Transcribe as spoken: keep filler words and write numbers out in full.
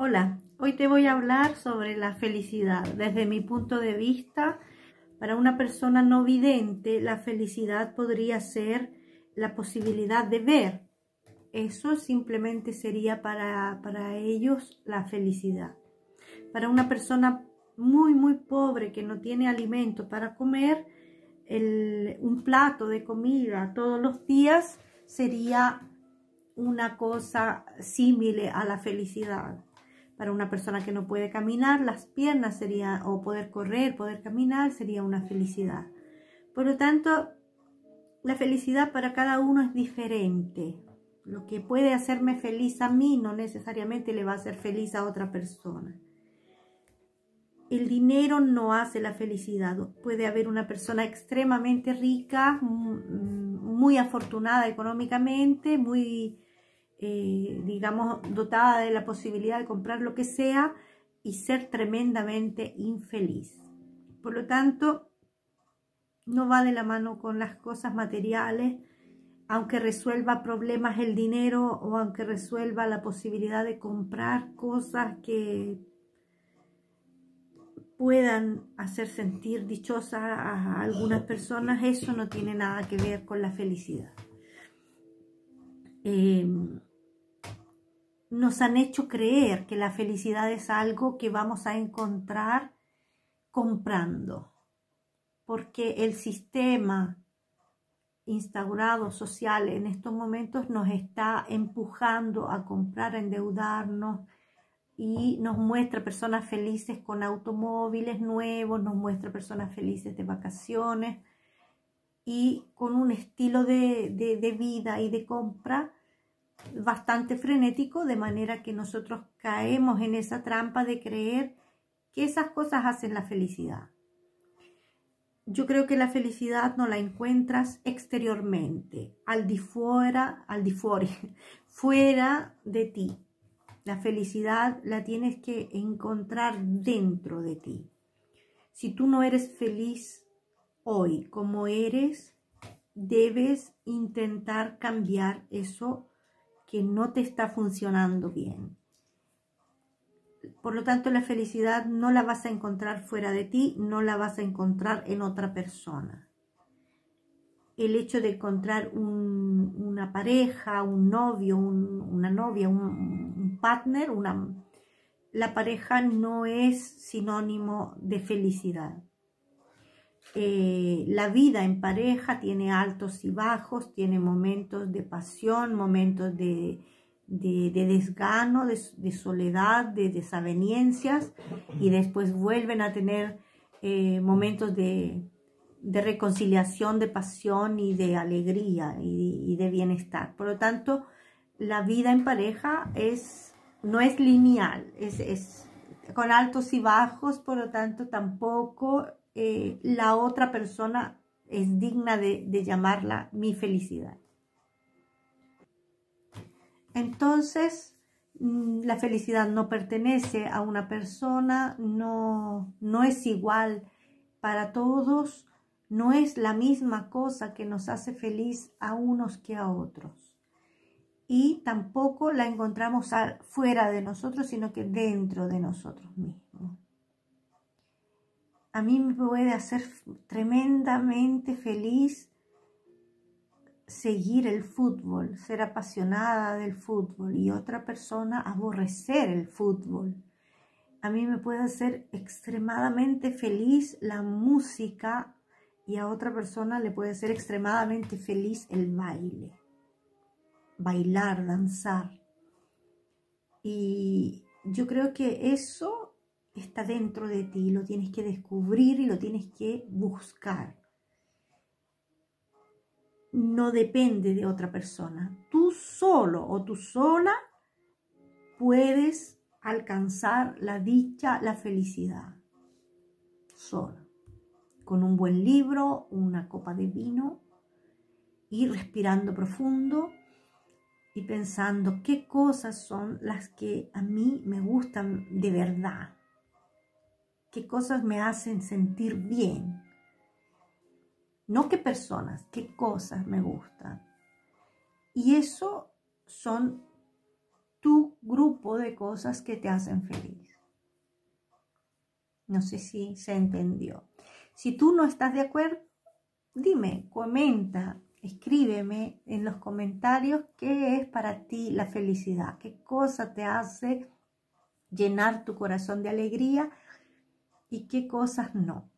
Hola, hoy te voy a hablar sobre la felicidad. Desde mi punto de vista, para una persona no vidente, la felicidad podría ser la posibilidad de ver. Eso simplemente sería para, para ellos la felicidad. Para una persona muy, muy pobre que no tiene alimento para comer, el, un plato de comida todos los días sería una cosa similar a la felicidad. Para una persona que no puede caminar, las piernas serían, o poder correr, poder caminar, sería una felicidad. Por lo tanto, la felicidad para cada uno es diferente. Lo que puede hacerme feliz a mí no necesariamente le va a hacer feliz a otra persona. El dinero no hace la felicidad. Puede haber una persona extremadamente rica, muy afortunada económicamente, muy, eh, digamos, dotada de la posibilidad de comprar lo que sea y ser tremendamente infeliz. Por lo tanto, no va de la mano con las cosas materiales, aunque resuelva problemas el dinero o aunque resuelva la posibilidad de comprar cosas que puedan hacer sentir dichosa a algunas personas. Eso no tiene nada que ver con la felicidad. Eh, nos han hecho creer que la felicidad es algo que vamos a encontrar comprando, porque el sistema instaurado social en estos momentos nos está empujando a comprar, a endeudarnos, y nos muestra personas felices con automóviles nuevos, nos muestra personas felices de vacaciones y con un estilo de, de, de vida y de compra bastante frenético, de manera que nosotros caemos en esa trampa de creer que esas cosas hacen la felicidad. Yo creo que la felicidad no la encuentras exteriormente, al di fuera, al di fuori, fuera de ti. La felicidad la tienes que encontrar dentro de ti. Si tú no eres feliz hoy como eres, debes intentar cambiar eso que no te está funcionando bien. Por lo tanto, la felicidad no la vas a encontrar fuera de ti, no la vas a encontrar en otra persona. El hecho de encontrar un, una pareja, un novio, un, una novia, un, un partner, una, la pareja no es sinónimo de felicidad. Eh, la vida en pareja tiene altos y bajos, tiene momentos de pasión, momentos de, de, de desgano, de, de soledad, de desavenencias, y después vuelven a tener eh, momentos de de reconciliación, de pasión y de alegría y, y de bienestar. Por lo tanto, la vida en pareja es, no es lineal, es, es con altos y bajos. Por lo tanto, tampoco eh, la otra persona es digna de, de llamarla mi felicidad. Entonces, la felicidad no pertenece a una persona, no, no es igual para todos. No es la misma cosa que nos hace feliz a unos que a otros. Y tampoco la encontramos fuera de nosotros, sino que dentro de nosotros mismos. A mí me puede hacer tremendamente feliz seguir el fútbol, ser apasionada del fútbol, y otra persona aborrecer el fútbol. A mí me puede hacer extremadamente feliz la música, y a otra persona le puede ser extremadamente feliz el baile, bailar, danzar. Y yo creo que eso está dentro de ti, lo tienes que descubrir y lo tienes que buscar. No depende de otra persona. Tú solo o tú sola puedes alcanzar la dicha, la felicidad, sola. Con un buen libro, una copa de vino, y respirando profundo y pensando qué cosas son las que a mí me gustan de verdad, qué cosas me hacen sentir bien, no qué personas, qué cosas me gustan. Y eso son tu grupo de cosas que te hacen feliz. No sé si se entendió. Si tú no estás de acuerdo, dime, comenta, escríbeme en los comentarios qué es para ti la felicidad, qué cosa te hace llenar tu corazón de alegría y qué cosas no.